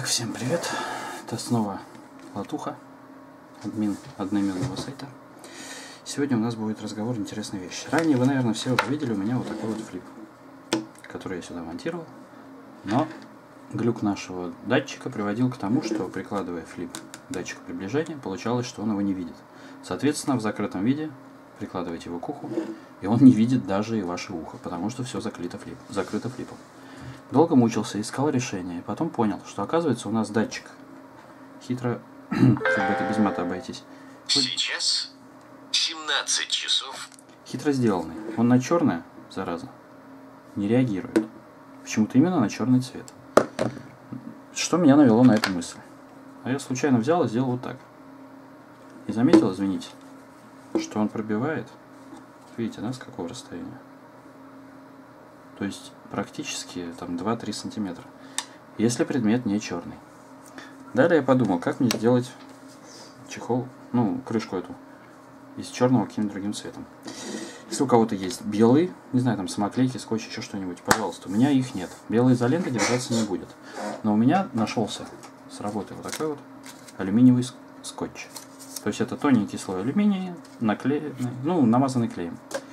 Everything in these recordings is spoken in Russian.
Всем привет! Это снова Латуха, админ одноименного сайта. Сегодня у нас будет разговор интересной вещи. Ранее вы, наверное, все уже видели у меня вот такой вот флип, который я сюда монтировал. Но глюк нашего датчика приводил к тому, что, прикладывая флип к датчику приближения, получалось, что он его не видит. Соответственно, в закрытом виде прикладываете его к уху, и он не видит даже и ваше ухо, потому что все закрыто флипом. Долго мучился, искал решение, и потом понял, что оказывается у нас датчик. Хитро, как бы это без мата обойтись. Сейчас 17 часов. Хитро сделанный. Он на черное, зараза, не реагирует. Почему-то именно на черный цвет. Что меня навело на эту мысль? А я случайно взял и сделал вот так. И заметил, извините, что он пробивает. Видите, да, с какого расстояния? То есть практически там 2-3 сантиметра, если предмет не черный. Далее я подумал, как мне сделать чехол, крышку эту из черного каким-то другим цветом. Если у кого-то есть белый, не знаю, там самоклейки, скотч, еще что-нибудь, пожалуйста. У меня их нет. Белая изолента держаться не будет. Но у меня нашелся с работы вот такой вот алюминиевый скотч. То есть это тоненький слой алюминия, наклеенный, намазанный клеем.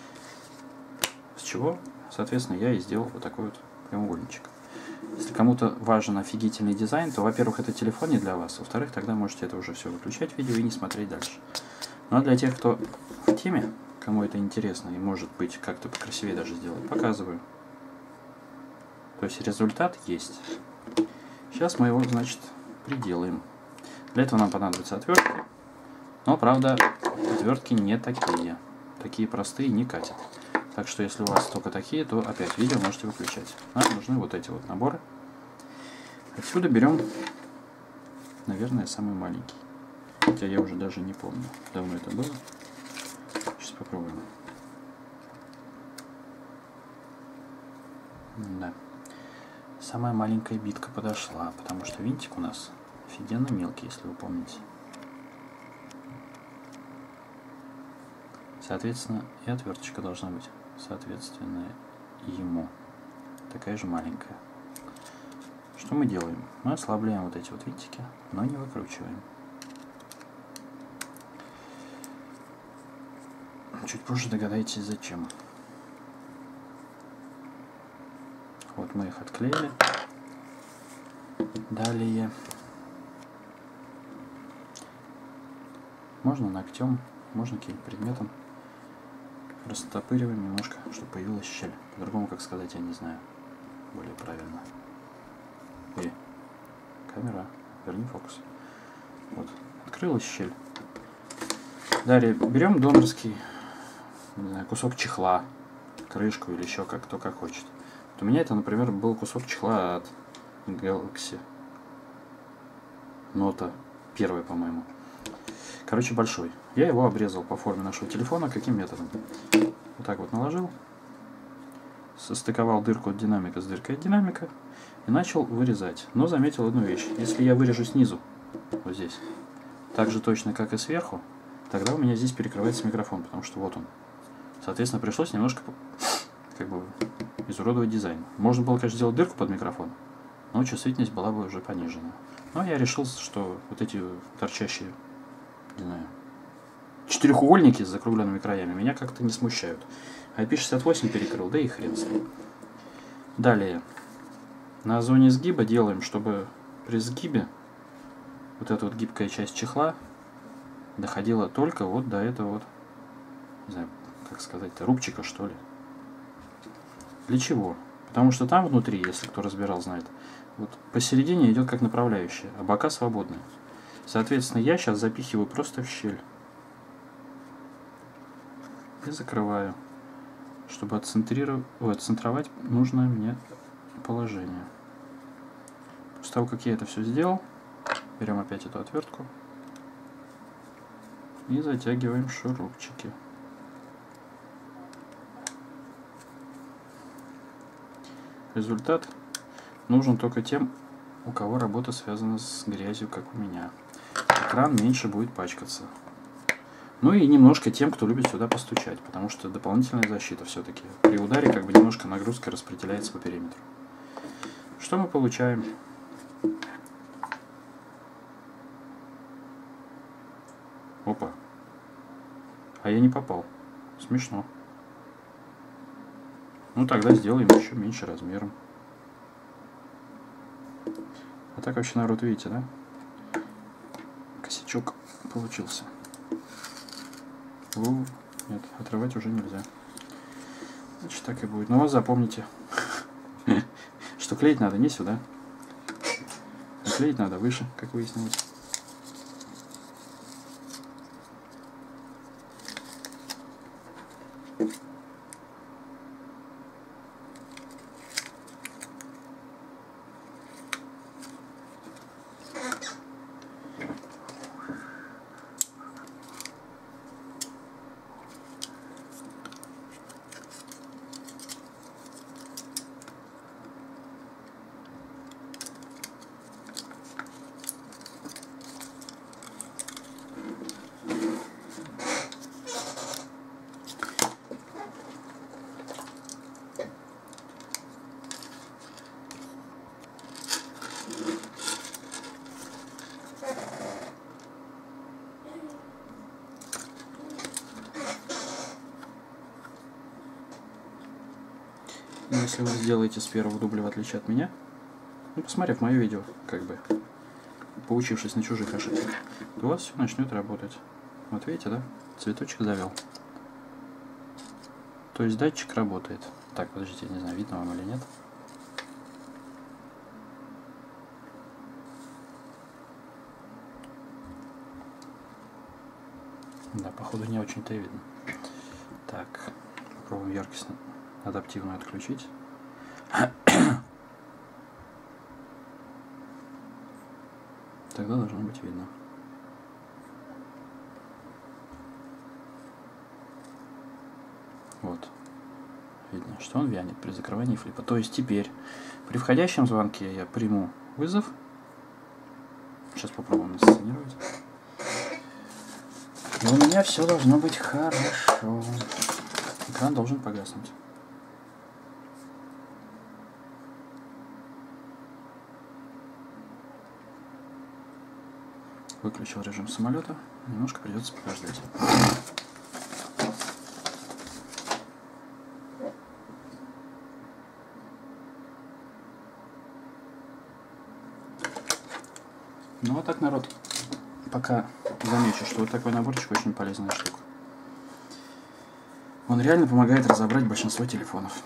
С чего, соответственно, я и сделал вот такой вот прямоугольничек. Если кому-то важен офигительный дизайн, то, во-первых, это телефон не для вас, во-вторых, тогда можете это уже все выключать видео и не смотреть дальше. Ну а для тех, кто в теме, кому это интересно и может быть как-то покрасивее даже сделать, показываю. То есть результат есть. Сейчас мы его, значит, приделаем. Для этого нам понадобятся отвертки. Но, правда, отвертки не такие. Такие простые не катят. Так что, если у вас только такие, то опять видео можете выключать. Нам нужны вот эти вот наборы. Отсюда берем, наверное, самый маленький. Хотя я уже даже не помню, давно это было. Сейчас попробуем. Да. Самая маленькая битка подошла, потому что винтик у нас офигенно мелкий, если вы помните. Соответственно, и отверточка должна быть соответственно ему. Такая же маленькая. Что мы делаем? Мы ослабляем вот эти вот винтики, но не выкручиваем. Чуть позже догадаетесь, зачем. Вот мы их отклеили. Далее можно ногтем, можно каким-то предметом растопыриваем немножко, чтобы появилась щель. По-другому, как сказать, я не знаю. Более правильно. И камера, верни фокус. Вот, открылась щель. Далее берем донорский, не знаю, кусок чехла, крышку или еще кто как хочет. Вот у меня это, например, был кусок чехла от Galaxy Note 1, по-моему. Короче, большой. Я его обрезал по форме нашего телефона. Каким методом? Вот так вот наложил. Состыковал дырку от динамика с дыркой от динамика. И начал вырезать. Но заметил одну вещь. Если я вырежу снизу, вот здесь, так же точно, как и сверху, тогда у меня здесь перекрывается микрофон, потому что вот он. Соответственно, пришлось немножко изуродовать дизайн. Можно было, конечно, сделать дырку под микрофон, но чувствительность была бы уже понижена. Но я решил, что вот эти торчащие, не знаю, четырехугольники с закругленными краями меня как-то не смущают. IP68 перекрыл, да и хрен с ним. Далее, на зоне сгиба делаем, чтобы при сгибе вот эта вот гибкая часть чехла доходила только вот до этого вот, не знаю, как сказать-то, рубчика, что ли. Для чего? Потому что там внутри, если кто разбирал, знает, вот посередине идет как направляющая, а бока свободные. Соответственно, я сейчас запихиваю просто в щель. И закрываю, чтобы отцентровать нужное мне положение. После того, как я это все сделал, берем опять эту отвертку и затягиваем шурупчики. Результат нужен только тем, у кого работа связана с грязью, как у меня. Экран меньше будет пачкаться. Ну и немножко тем, кто любит сюда постучать, потому что дополнительная защита все-таки. При ударе немножко нагрузка распределяется по периметру. Что мы получаем? Опа. А я не попал. Смешно. Ну тогда сделаем еще меньше размером. А так вообще, народ, видите, да? Косячок получился. О, нет, отрывать уже нельзя. Значит, так и будет. Но вас запомните, что клеить надо не сюда. А клеить надо выше, как выяснилось. Если вы сделаете с первого дубля, в отличие от меня, ну, посмотрев мое видео, как бы, поучившись на чужих ошибках, то у вас все начнет работать. Вот видите, да? Цветочек завел. То есть датчик работает. Так, подождите, не знаю, видно вам или нет. Да, походу не очень-то и видно. Так, попробуем яркость адаптивную отключить. Тогда должно быть видно. Вот. Видно, что он вянет при закрывании флипа. То есть теперь при входящем звонке я приму вызов. Сейчас попробуем инсценировать. И у меня все должно быть хорошо. Экран должен погаснуть. Выключил режим самолета. Немножко придется подождать. Ну вот так, народ. Пока замечу, что вот такой наборчик очень полезная штука. Он реально помогает разобрать большинство телефонов.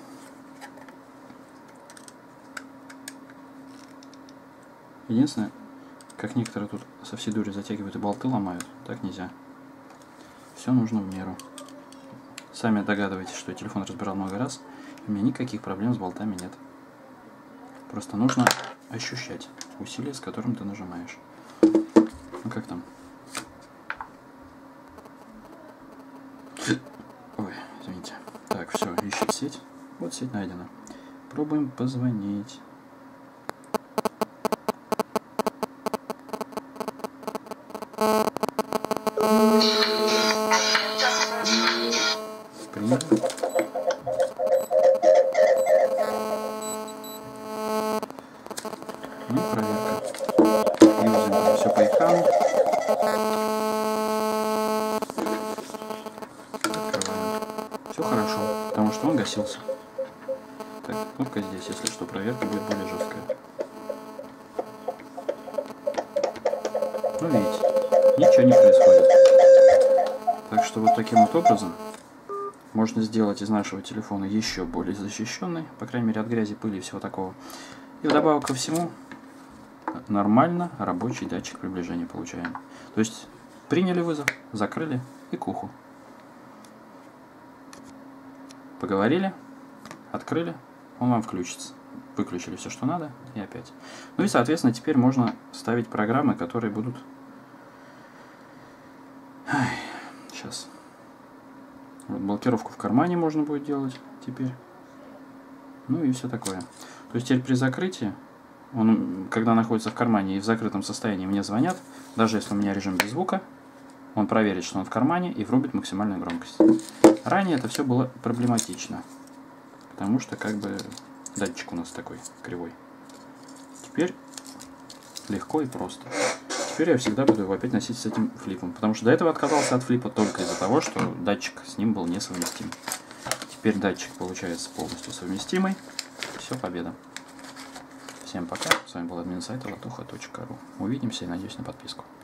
Единственное, как некоторые тут со всей дури затягивают и болты ломают, так нельзя. Все нужно в меру. Сами догадываетесь, что я телефон разбирал много раз, и у меня никаких проблем с болтами нет. Просто нужно ощущать усилие, с которым ты нажимаешь. Ну как там? Ой, извините. Так, все, ищет сеть. Вот сеть найдена. Пробуем позвонить. Приняли. Ну и проверка. Юзаем все по экрану. Открываем. Все хорошо, потому что он гасился. Так, кнопка здесь, если что, проверка будет более жесткая. Ну видите, ничего не происходит. Так что вот таким вот образом можно сделать из нашего телефона еще более защищенный, по крайней мере от грязи, пыли и всего такого. И вдобавок ко всему, нормально рабочий датчик приближения получаем. То есть приняли вызов, закрыли и к уху. Поговорили, открыли, он вам включится. Выключили все, что надо, и опять. Ну и, соответственно, теперь можно ставить программы, которые будут... Сейчас. Вот, блокировку в кармане можно будет делать теперь. Ну и все такое. То есть теперь при закрытии, он, когда находится в кармане и в закрытом состоянии, мне звонят, даже если у меня режим без звука, он проверит, что он в кармане, и врубит максимальную громкость. Ранее это все было проблематично, потому что как бы датчик у нас такой кривой. Теперь легко и просто. теперь я всегда буду его опять носить с этим флипом. Потому что до этого отказался от флипа только из-за того, что датчик с ним был несовместим. Теперь датчик получается полностью совместимый. Все, победа. Всем пока. С вами был админ сайта latuha.ru. Увидимся и надеюсь на подписку.